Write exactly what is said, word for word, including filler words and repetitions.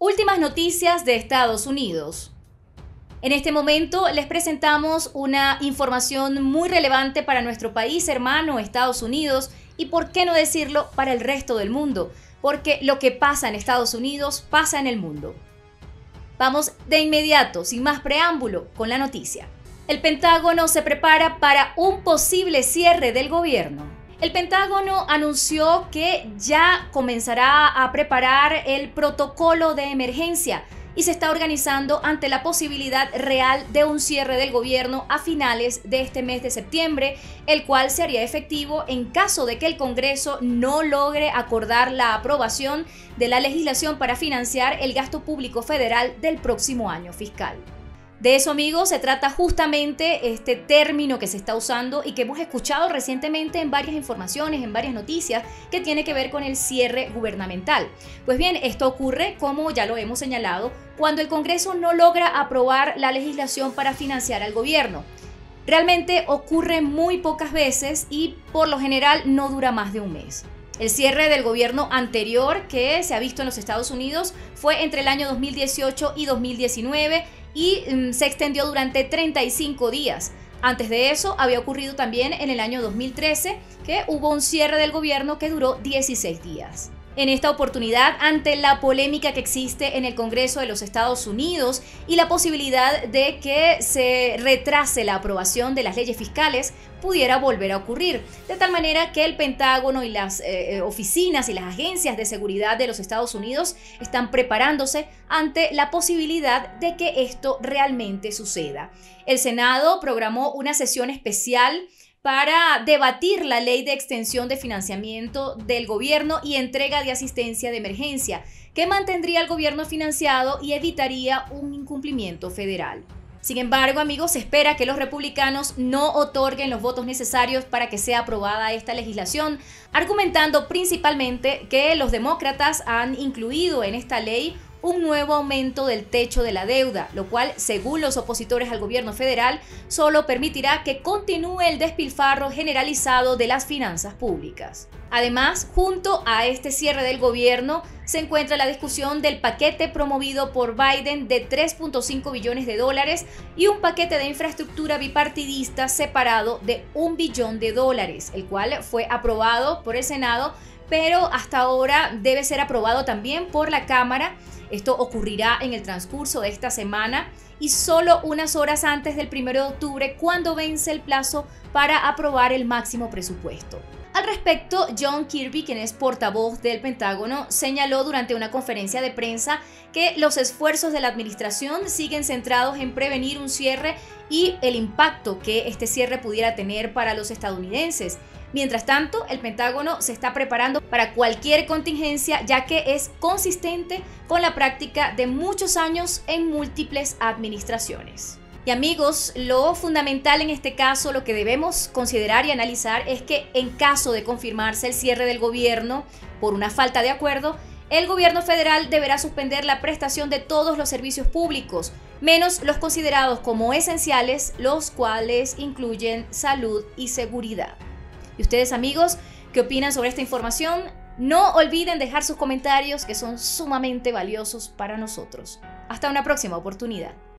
Últimas noticias de Estados Unidos. En este momento les presentamos una información muy relevante para nuestro país hermano, Estados Unidos, y por qué no decirlo, para el resto del mundo, porque lo que pasa en Estados Unidos pasa en el mundo. Vamos de inmediato, sin más preámbulo, con la noticia. El Pentágono se prepara para un posible cierre del gobierno. El Pentágono anunció que ya comenzará a preparar el protocolo de emergencia y se está organizando ante la posibilidad real de un cierre del gobierno a finales de este mes de septiembre, el cual se haría efectivo en caso de que el Congreso no logre acordar la aprobación de la legislación para financiar el gasto público federal del próximo año fiscal. De eso, amigos, se trata justamente este término que se está usando y que hemos escuchado recientemente en varias informaciones, en varias noticias, que tiene que ver con el cierre gubernamental. Pues bien, esto ocurre, como ya lo hemos señalado, cuando el Congreso no logra aprobar la legislación para financiar al gobierno. Realmente ocurre muy pocas veces y por lo general no dura más de un mes. El cierre del gobierno anterior que se ha visto en los Estados Unidos fue entre el año dos mil dieciocho y dos mil diecinueve y um, se extendió durante treinta y cinco días. Antes de eso había ocurrido también en el año dos mil trece que hubo un cierre del gobierno que duró dieciséis días. En esta oportunidad, ante la polémica que existe en el Congreso de los Estados Unidos y la posibilidad de que se retrase la aprobación de las leyes fiscales, pudiera volver a ocurrir, de tal manera que el Pentágono y las eh, oficinas y las agencias de seguridad de los Estados Unidos están preparándose ante la posibilidad de que esto realmente suceda. El Senado programó una sesión especial para debatir la ley de extensión de financiamiento del gobierno y entrega de asistencia de emergencia, que mantendría al gobierno financiado y evitaría un incumplimiento federal. Sin embargo, amigos, se espera que los republicanos no otorguen los votos necesarios para que sea aprobada esta legislación, argumentando principalmente que los demócratas han incluido en esta ley un nuevo aumento del techo de la deuda, lo cual, según los opositores al gobierno federal, solo permitirá que continúe el despilfarro generalizado de las finanzas públicas. Además, junto a este cierre del gobierno, se encuentra la discusión del paquete promovido por Biden de tres punto cinco billones de dólares y un paquete de infraestructura bipartidista separado de un billón de dólares, el cual fue aprobado por el Senado, pero hasta ahora debe ser aprobado también por la Cámara. Esto ocurrirá en el transcurso de esta semana y solo unas horas antes del primero de octubre, cuando vence el plazo para aprobar el máximo presupuesto. Al respecto, John Kirby, quien es portavoz del Pentágono, señaló durante una conferencia de prensa que los esfuerzos de la administración siguen centrados en prevenir un cierre y el impacto que este cierre pudiera tener para los estadounidenses. Mientras tanto, el Pentágono se está preparando para cualquier contingencia, ya que es consistente con la práctica de muchos años en múltiples administraciones. Y amigos, lo fundamental en este caso, lo que debemos considerar y analizar es que en caso de confirmarse el cierre del gobierno por una falta de acuerdo, el gobierno federal deberá suspender la prestación de todos los servicios públicos, menos los considerados como esenciales, los cuales incluyen salud y seguridad. ¿Y ustedes, amigos, qué opinan sobre esta información? No olviden dejar sus comentarios, que son sumamente valiosos para nosotros. Hasta una próxima oportunidad.